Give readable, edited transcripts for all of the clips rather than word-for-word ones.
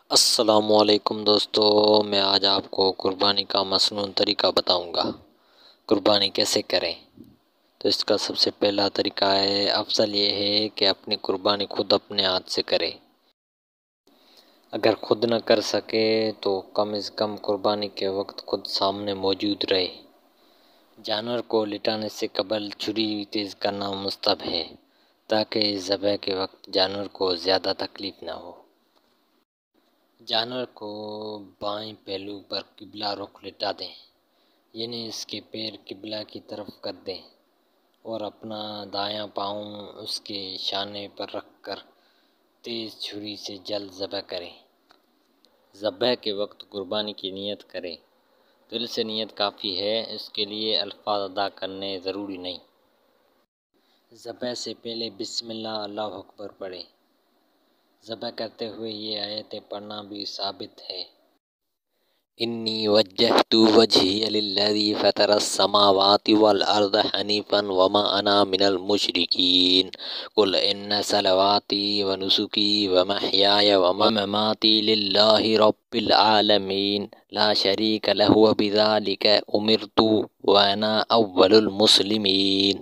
السلام علیکم دوستو، میں آج آپ کو قربانی کا مصنون طریقہ بتاؤں گا۔ قربانی کیسے کریں؟ تو اس کا سب سے پہلا طریقہ ہے، افضل یہ ہے کہ اپنی قربانی خود اپنے ہاتھ سے کرے۔ اگر خود نہ کر سکے تو کم از کم قربانی کے وقت خود سامنے موجود رہے۔ جانور کو لٹانے سے قبل چھری تیز کرنا مستحب ہے تاکہ ذبح کے وقت جانور کو زیادہ تکلیف نہ ہو۔ جانور کو بائیں پہلو پر قبلہ رخ لٹا دیں، یعنی اس کے پیر قبلہ کی طرف کر دیں اور اپنا دایاں پاؤں اس کے شانے پر رکھ کر تیز چھری سے جلد ذبح کریں۔ ذبح کے وقت قربانی کی نیت کریں۔ دل سے نیت کافی ہے، اس کے لیے الفاظ ادا کرنے ضروری نہیں۔ ذبح سے پہلے بسم اللہ، اللہ اکبر پڑھیں۔ ذبح کرتے ہوئے یہ آیتیں پڑھنا بھی ثابت ہے۔ انی وجہت وجہی للذی فطر السماوات والارض حنیفا وما انا من المشرکین قل ان صلواتی ونسکی ومحیای ومماتی للہ رب العالمین لا شریک لہ وبذلک امرت وانا اول المسلمین۔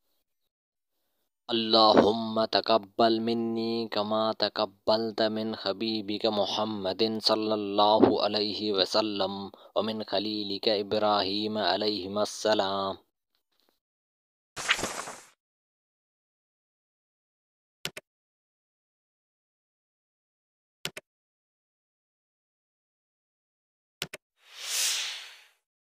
اللہم تقبل منی کما تقبلت من حبیبک محمد صلی اللہ علیہ وسلم ومن خلیلک ابراہیم علیہ السلام۔